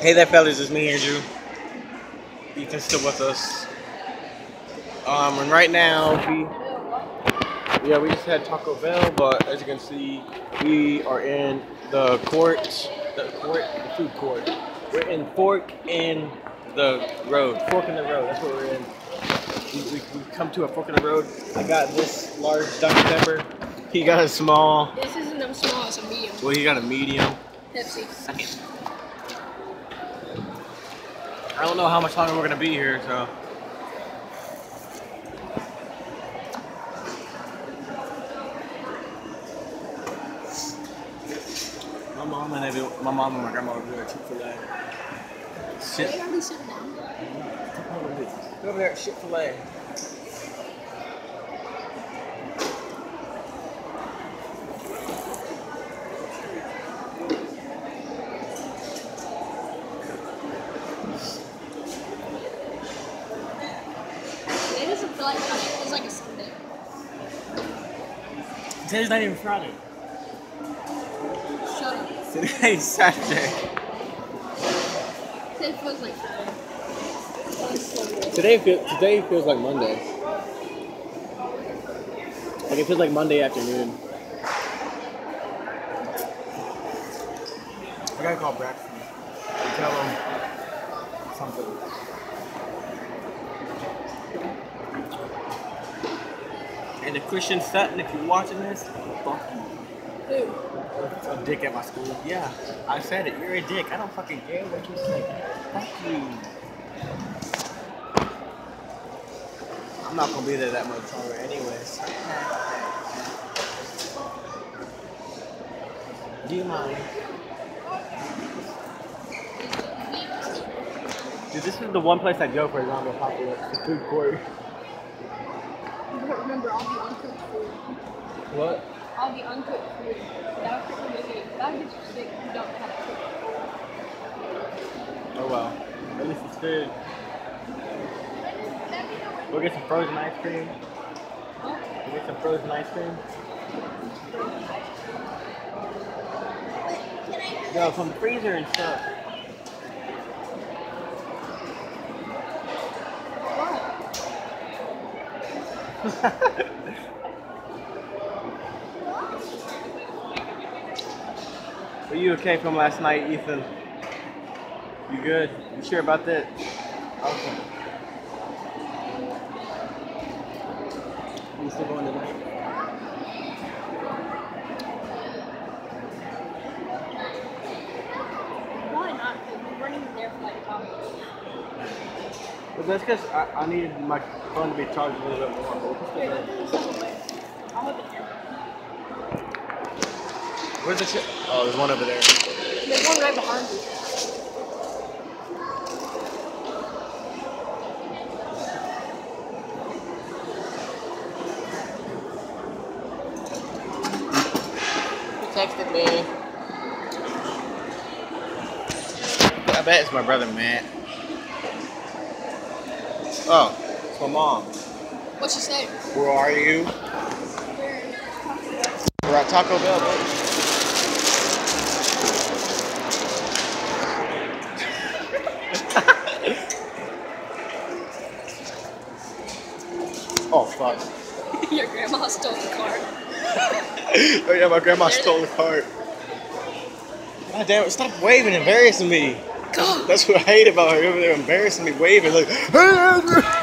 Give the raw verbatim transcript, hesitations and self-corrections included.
Hey there, fellas, it's me, Andrew. Ethan's still with us. Um, and right now, we, yeah, we just had Taco Bell, but as you can see, we are in the court, the court, the food court. We're in Fork in the Road, Fork in the Road, that's what we're in. We, we, we come to a fork in the road. I got this large Doctor Pepper. He got a small. This isn't a small, it's a medium. Well, he got a medium. Pepsi. I don't know how much longer we're gonna be here, so. My mom and every, my mom and my grandma were doing Chick-fil-A. Shit. They already sitting down. Go over there at Chick-fil-A. It doesn't feel like Friday. It feels like a Sunday. Today's not even Friday. Shut up. Today's Saturday. Today feels like Friday. Today, feel, today feels like Monday. Like it feels like Monday afternoon. I gotta call Braxton and tell him something. And if Christian Sutton, if you're watching this, fuck you. Who? A dick at my school. Yeah, I said it. You're a dick. I don't fucking care what you say. Fuck you. I'm not gonna be there that much longer, anyways. Do you mind? Dude, this is the one place I go for a zombie apocalypse. The food court. But remember, all the uncooked food. What? All the uncooked food. That would make it. That gets you sick if you don't have it cooked. Oh well. At least it's food. We'll get some frozen ice cream. Huh? We'll get some frozen ice cream. Yo, from the freezer and stuff. Are you okay from last night, Ethan? You good? You sure about that? Okay. You still going tonight? Why not? Because we weren't even there for like five minutes. But that's because I, I needed my phone to be charged a little bit more. But we can still Wait, go. let me step away. I'll hold it here. Where's the shit? Oh, there's one over there. There's one right behind you. He texted me. I bet it's my brother Matt. Oh, it's my mom. What'd she say? Where are you? We're at Taco Bell, baby. Oh fuck. Your grandma stole the card. Oh yeah, my grandma stole the cart. God damn it, stop waving, embarrassing me. God. That's what I hate about her, over there embarrassing me, waving like